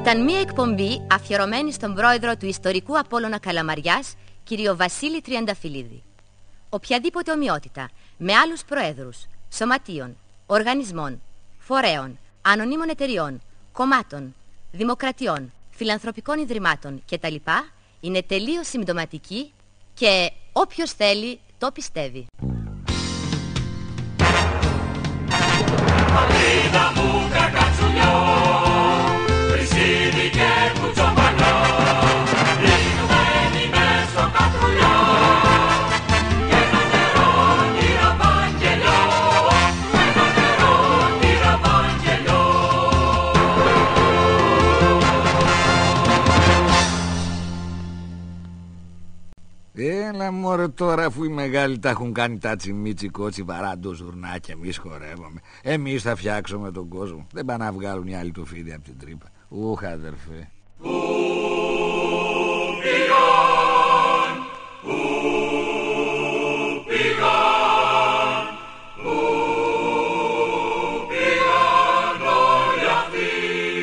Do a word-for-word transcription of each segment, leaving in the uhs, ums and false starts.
Ήταν μια εκπομπή αφιερωμένη στον πρόεδρο του Ιστορικού Απόλλωνα Καλαμαριάς, κύριο Βασίλη Τριανταφυλλίδη. Οποιαδήποτε ομοιότητα με άλλους προέδρους, σωματείων, οργανισμών, φορέων, ανωνύμων εταιριών, κομμάτων, δημοκρατιών, φιλανθρωπικών ιδρυμάτων κτλ. Είναι τελείως συμπτωματική και όποιος θέλει το πιστεύει. Πατρίδα μου κακατσουλιό, χρυσίδι και κουτσομπανό, ρίχνουμε μες στο κατρουλιό και το νερό τυραβάγγελιο, με το νερό τυραβάγγελιο. Έλα μωρέ τώρα, αφού οι μεγάλοι τα έχουν κάνει τα τσιμίτσι κότσι βαράντο ζουρνά και εμείς χορεύουμε. Εμείς θα φτιάξουμε τον κόσμο. Δεν πάνε να βγάλουν οι άλλοι το φίδι από την τρύπα. Ούχ αδερφέ. Πού πήγαν, πού πήγαν, πού πήγαν όλοι αυτοί.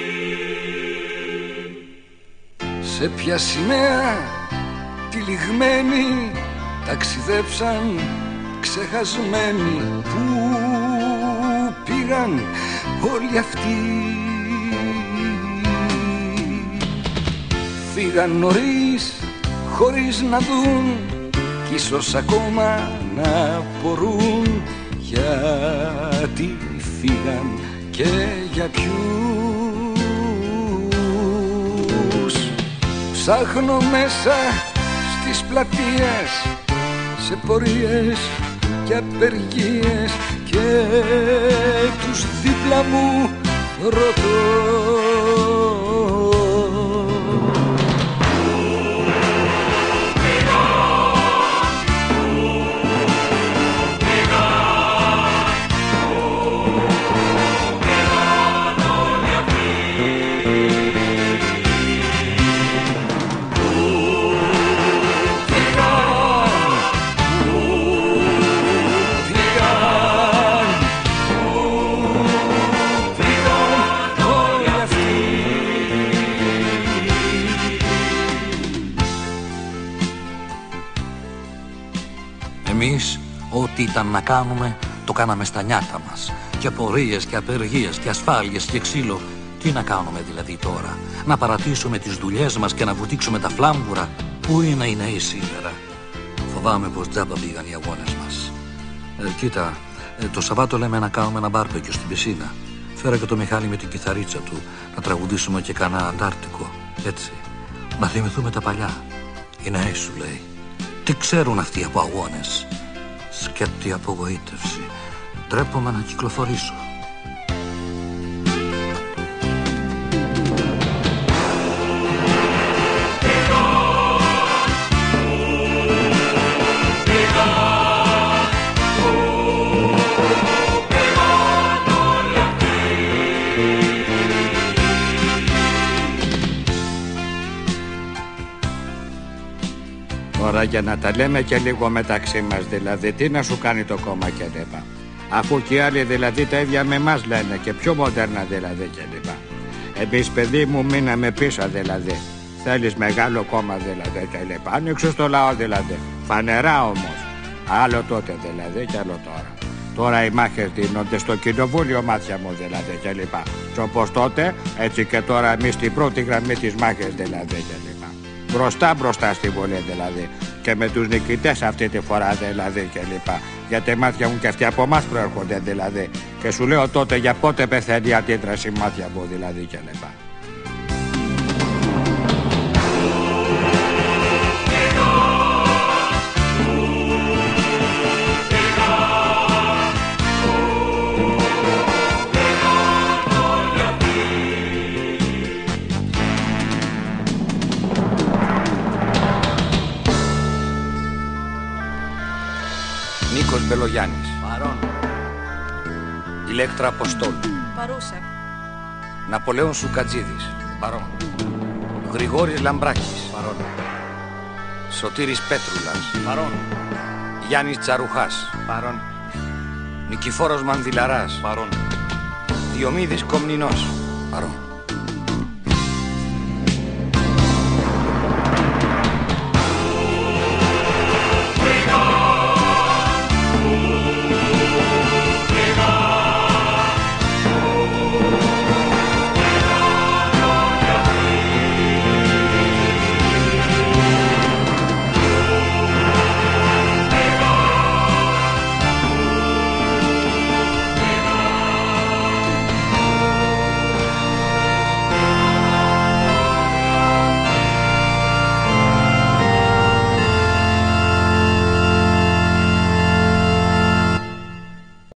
Σε ποια σημαία τυλιγμένοι ταξιδέψαν ξεχασμένοι. Πού πήγαν όλοι αυτοί. Φύγαν νωρίς χωρίς να δουν κι ίσως ακόμα να απορούν γιατί φύγαν και για ποιους. Ψάχνω μέσα στις πλατείες, σε πορείες και απεργίες και τους δίπλα μου ρωτώ. Εμείς ό,τι ήταν να κάνουμε το κάναμε στα νιάτα μας. Και πορείες και απεργίες και ασφάλειες και ξύλο. Τι να κάνουμε δηλαδή τώρα? Να παρατήσουμε τις δουλειές μας και να βουτήξουμε τα φλάμπουρα? Πού είναι οι νέοι σήμερα? Φοβάμαι πως τζάμπα πήγαν οι αγώνες μας. ε, Κοίτα, ε, το Σαββάτο λέμε να κάνουμε ένα μπάρμπεκιου στην πισίνα. Φέρα και το Μιχάλη με την κιθαρίτσα του να τραγουδήσουμε και κανένα αντάρτικο. Έτσι, να θυμηθούμε τα παλιά. Οι νέοι σου λέει. Τι ξέρουν αυτοί από αγώνες? Σκέπτη απογοήτευση. Ντρέπομαι να κυκλοφορήσω. Τώρα για να τα λέμε και λίγο μεταξύ μας, δηλαδή τι να σου κάνει το κόμμα και λοιπά. Αφού και οι άλλοι δηλαδή τα ίδια με εμάς λένε και πιο μοντέρνα δηλαδή και λοιπά. Εμείς παιδί μου μείναμε πίσω δηλαδή. Θέλεις μεγάλο κόμμα δηλαδή και λοιπά. Άνοιξε στο λαό δηλαδή. Φανερά όμως. Άλλο τότε δηλαδή και άλλο τώρα. Τώρα οι μάχες δίνονται στο κοινοβούλιο, μάτια μου δηλαδή και λοιπά. Και όπως τότε έτσι και τώρα εμείς στην πρώτη γραμμή της μάχες δηλαδή και λοιπά. Μπροστά μπροστά στη Βουλή δηλαδή. Και με τους νικητές αυτή τη φορά δηλαδή και λοιπά. Γιατί μάτια μου και αυτοί από εμάς προέρχονται δηλαδή. Και σου λέω τότε για πότε πεθαίνει η αντίδραση μάτια μου δηλαδή και λοιπά. Νίκος Μπελογιάννης. Παρόν. Ηλέκτρα Αποστόλου. Παρούσα. Ναπολέων Σουκατζίδης. Παρόν. Γρηγόρης Λαμπράκης. Παρόν. Σωτήρης Πέτρουλας. Παρόν. Γιάννης Τσαρουχάς. Παρόν. Νικηφόρος Μανδυλαράς. Παρόν. Διομήδης Κομνηνός. Παρόν.